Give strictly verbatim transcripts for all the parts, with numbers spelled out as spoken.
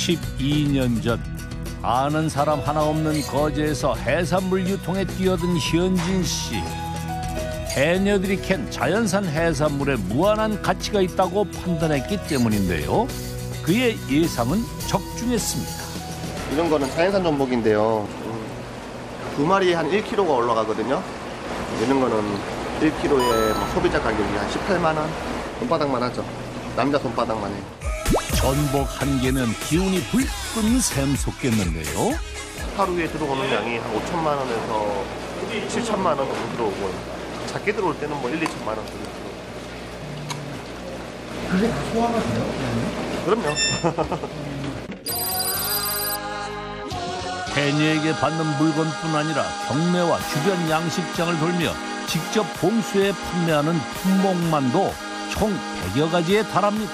십이 년 전 아는 사람 하나 없는 거제에서 해산물 유통에 뛰어든 현진 씨. 해녀들이 캔 자연산 해산물에 무한한 가치가 있다고 판단했기 때문인데요. 그의 예상은 적중했습니다. 이런 거는 자연산 전복인데요. 두 마리에 한 일 킬로그램가 올라가거든요. 이런 거는 일 킬로그램에 뭐 소비자 가격이 한 십팔만 원? 손바닥만 하죠. 남자 손바닥만 해요. 전복 한 개면 기운이 불끈 샘솟겠는데요. 하루에 들어오는 양이 한 오천만 원에서 칠천만 원 정도 들어오고, 작게 들어올 때는 뭐 일, 이천만 원 정도 들어오고. 그게 다 소화가 돼요? 그럼요. 해녀에게 받는 물건뿐 아니라 경매와 주변 양식장을 돌며 직접 봉수해 판매하는 품목만도 총 백여 가지에 달합니다.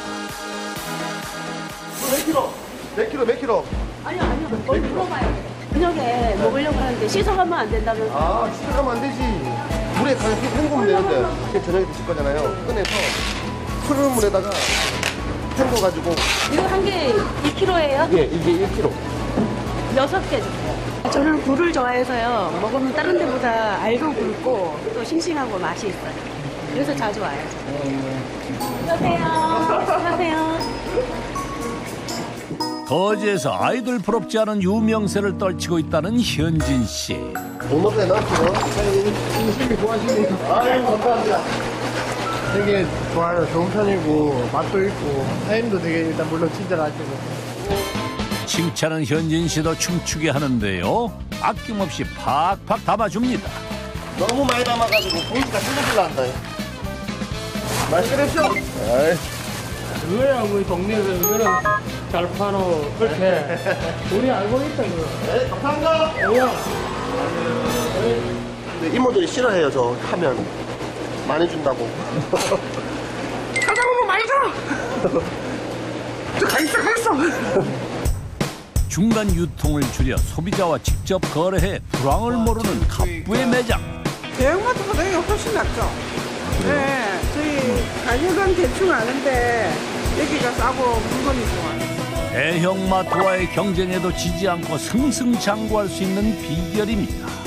몇 킬로? 몇 킬로? 몇 킬로? 아니요, 아니요. 뭘 물어봐요. 저녁에 먹으려고 하는데 씻어가면 안 된다면서. 아, 씻어가면 안 되지. 물에 그냥 헹구면 되는데. 저녁에 드실 거잖아요. 꺼내서 푸른 물에다가 헹궈가지고. 이거 한 개 이 킬로그램예요? 예, 이게 일 킬로그램. 여섯 개 주세요. 저는 굴을 좋아해서요. 먹으면 다른 데보다 알도 굵고 또 싱싱하고 맛이 있어요. 그래서 자주 와요. 안녕하세요. 안녕하세요. 거제에서 아이들 부럽지 않은 유명세를 떨치고 있다는 현진 씨. 돈어때 나왔어. 인심이 좋아하시니까. 아유, 감사합니다. 되게 좋아요. 좋은 편이고 맛도 있고 사장님도 되게 일단 물론 친절하시고. 칭찬은 현진 씨도 춤추게 하는데요. 아낌없이 팍팍 담아줍니다. 너무 많이 담아가지고 보니까 슬슬 난다. 맛있겠죠? 아이. 그거야 우리 동네에서 이거는 잘 파노 그렇게 우리 알고 있다 그거. 네, 감사합니다. 뭐야? 근데 이모들이 싫어해요, 저 하면. 많이 준다고. 사장으로 많이 줘! 저 가있어, 가있어! 중간 유통을 줄여 소비자와 직접 거래해 불황을 모르는 갑부의 매장. 대형마트보다 여기가 훨씬 낫죠. 네, 저희 가격은 대충 아는데 여기가 싸고 물건이 좋아요. 대형마트와의 경쟁에도 지지 않고 승승장구할 수 있는 비결입니다.